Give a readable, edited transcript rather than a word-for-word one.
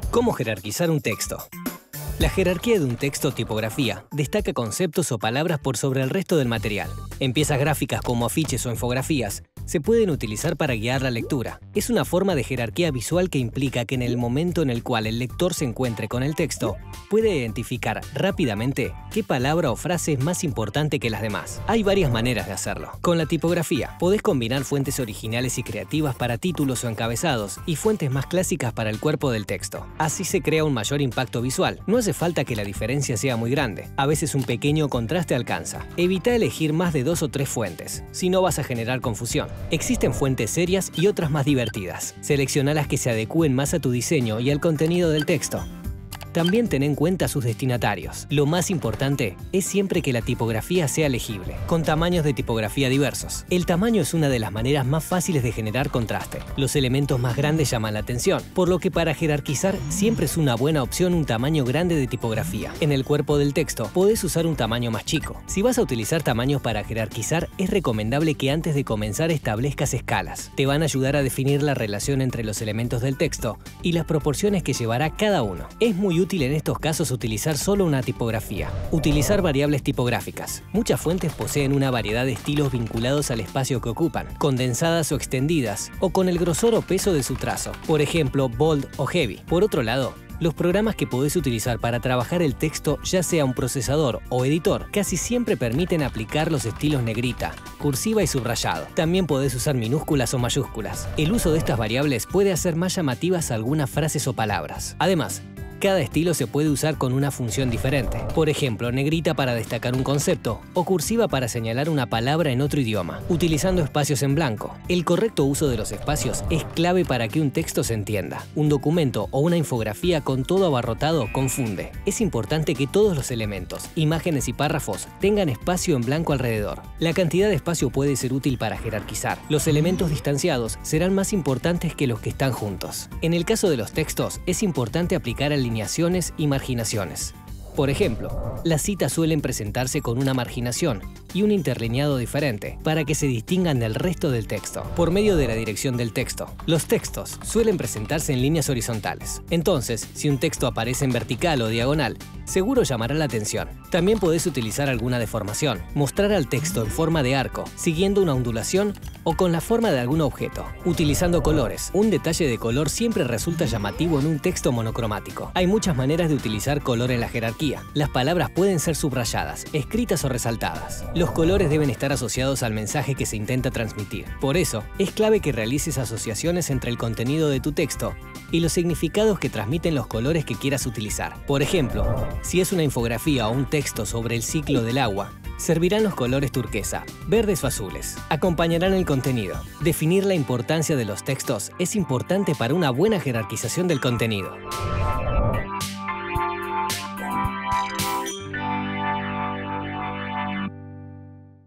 ¿Cómo jerarquizar un texto? La jerarquía de un texto o tipografía destaca conceptos o palabras por sobre el resto del material. En piezas gráficas como afiches o infografías, se pueden utilizar para guiar la lectura. Es una forma de jerarquía visual que implica que en el momento en el cual el lector se encuentre con el texto, puede identificar rápidamente qué palabra o frase es más importante que las demás. Hay varias maneras de hacerlo. Con la tipografía, podés combinar fuentes originales y creativas para títulos o encabezados y fuentes más clásicas para el cuerpo del texto. Así se crea un mayor impacto visual. No hace falta que la diferencia sea muy grande. A veces un pequeño contraste alcanza. Evita elegir más de 2 o 3 fuentes, si no vas a generar confusión. Existen fuentes serias y otras más divertidas. Selecciona las que se adecúen más a tu diseño y al contenido del texto. También ten en cuenta sus destinatarios. Lo más importante es siempre que la tipografía sea legible, con tamaños de tipografía diversos. El tamaño es una de las maneras más fáciles de generar contraste. Los elementos más grandes llaman la atención, por lo que para jerarquizar siempre es una buena opción un tamaño grande de tipografía. En el cuerpo del texto podés usar un tamaño más chico. Si vas a utilizar tamaños para jerarquizar, es recomendable que antes de comenzar establezcas escalas. Te van a ayudar a definir la relación entre los elementos del texto y las proporciones que llevará cada uno. Es muy útil en estos casos utilizar solo una tipografía. Utilizar variables tipográficas. Muchas fuentes poseen una variedad de estilos vinculados al espacio que ocupan, condensadas o extendidas, o con el grosor o peso de su trazo, por ejemplo, bold o heavy. Por otro lado, los programas que podés utilizar para trabajar el texto, ya sea un procesador o editor, casi siempre permiten aplicar los estilos negrita, cursiva y subrayado. También podés usar minúsculas o mayúsculas. El uso de estas variables puede hacer más llamativas algunas frases o palabras. Además, cada estilo se puede usar con una función diferente. Por ejemplo, negrita para destacar un concepto o cursiva para señalar una palabra en otro idioma, utilizando espacios en blanco. El correcto uso de los espacios es clave para que un texto se entienda. Un documento o una infografía con todo abarrotado confunde. Es importante que todos los elementos, imágenes y párrafos tengan espacio en blanco alrededor. La cantidad de espacio puede ser útil para jerarquizar. Los elementos distanciados serán más importantes que los que están juntos. En el caso de los textos, es importante aplicar alineaciones y marginaciones. Por ejemplo, las citas suelen presentarse con una marginación y un interlineado diferente para que se distingan del resto del texto. Por medio de la dirección del texto, los textos suelen presentarse en líneas horizontales. Entonces, si un texto aparece en vertical o diagonal, seguro llamará la atención. También podés utilizar alguna deformación, mostrar al texto en forma de arco, siguiendo una ondulación o con la forma de algún objeto. Utilizando colores. Un detalle de color siempre resulta llamativo en un texto monocromático. Hay muchas maneras de utilizar color en la jerarquía. Las palabras pueden ser subrayadas, escritas o resaltadas. Los colores deben estar asociados al mensaje que se intenta transmitir. Por eso, es clave que realices asociaciones entre el contenido de tu texto y los significados que transmiten los colores que quieras utilizar. Por ejemplo, si es una infografía o un texto sobre el ciclo del agua, servirán los colores turquesa, verdes o azules. Acompañarán el contenido. Definir la importancia de los textos es importante para una buena jerarquización del contenido.